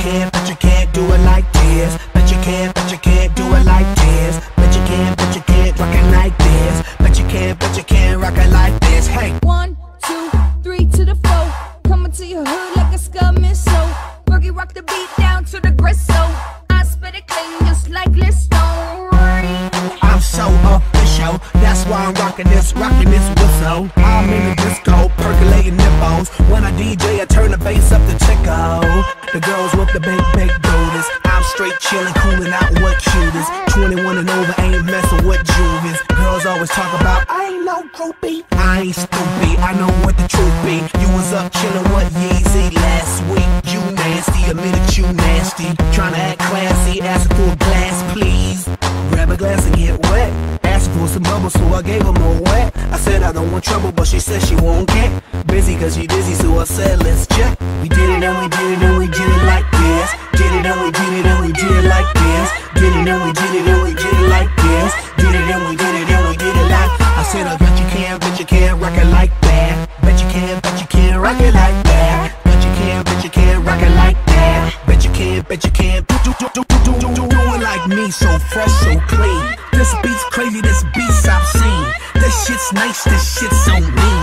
can't do it like this. Bet you can't do it like this. Bet you can't rock it like this. Bet you can't rock it like this. Hey. 1, 2, 3 to the 4. Coming to your hood like a scum missile. Boogie rock the beat down to the gristle. I spit it clean just like Listone. I'm so official, that's why I'm rocking this whistle. I'm in the disco, percolating nipples. When I DJ, I turn the bass up to tickle. The girls with the big booties. I'm straight chillin', coolin' out what cutest. 21 and over, ain't messin' with juvies. Girls always talk about, I ain't no groupie. I ain't stupid, I know what the truth be. You was up chillin' with Yeezy last week. You nasty, admit it, you nasty. Tryna act classy, asking for a glass, please. Grab a glass and get wet. Asked for some bubbles, so I gave her more wet. I said I don't want trouble, but she said she won't get busy, cause she dizzy, so I said let's check. We did it and we did it and we did it like this. Did it and we did it and we did it like this. Did it and we did it and we did it like this. Did it and we did it and we did it like. I said I bet you can't rock it like that. Bet you can't rock it like that. Bet you can't rock it like that. Bet you can't do it like me, so fresh, so clean. This beat's crazy, this beat's obscene. This shit's nice, this shit's so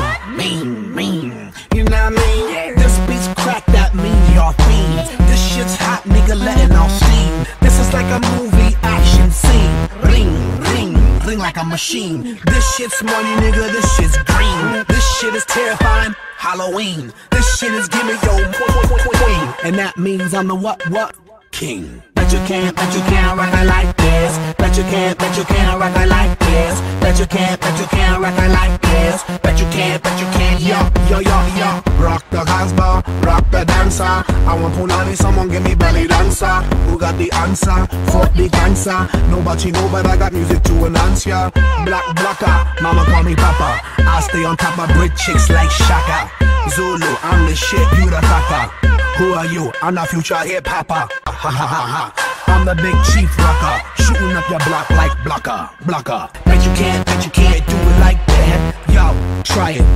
mean. You know what I mean? This beat's crack, that mean y'all fiends. This shit's hot, nigga, letting off steam. This is like a movie action scene. Ring like a machine. This shit's money, nigga, this shit's green. This shit is terrifying, Halloween. This shit is gimme your queen. And that means I'm the what? King. Bet you can't rock it like this. Bet you can't rock it like this. Bet you can't rock it like this. Bet you can't, yo. Rock the Casbah, rock the dancer. I want punani, someone give me belly dancer. Who got the answer for the cancer? Nobody know, but I got music to enhance ya. Black blocker, mama call me papa. I stay on top of brick chicks like Shaka. Zulu, I'm the shit, you the kaka. Who are you? I'm the future hip hopper. I'm the big chief rocker, shooting up your block like blocker. Bet you can't do it like that. Yo, try it,